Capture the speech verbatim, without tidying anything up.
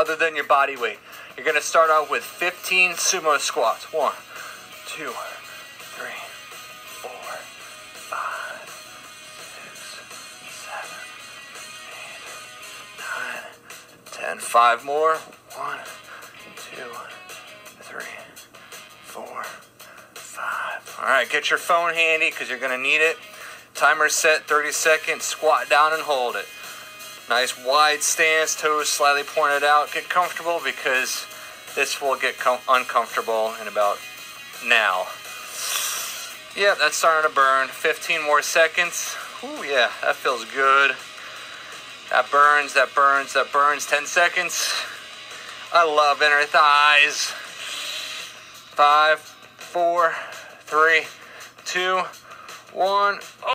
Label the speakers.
Speaker 1: other than your body weight. You're going to start out with fifteen sumo squats. One, two, three, four, five, six, seven, eight, nine, ten. Five more. One, two, three, four, five. All right, get your phone handy because you're going to need it. Timer set, thirty seconds. Squat down and hold it. Nice wide stance, toes slightly pointed out. Get comfortable because this will get com- uncomfortable in about now. Yeah, that's starting to burn. fifteen more seconds. Ooh, yeah, that feels good. That burns, that burns, that burns. ten seconds. I love inner thighs. Five, four, three, two, one. Oh.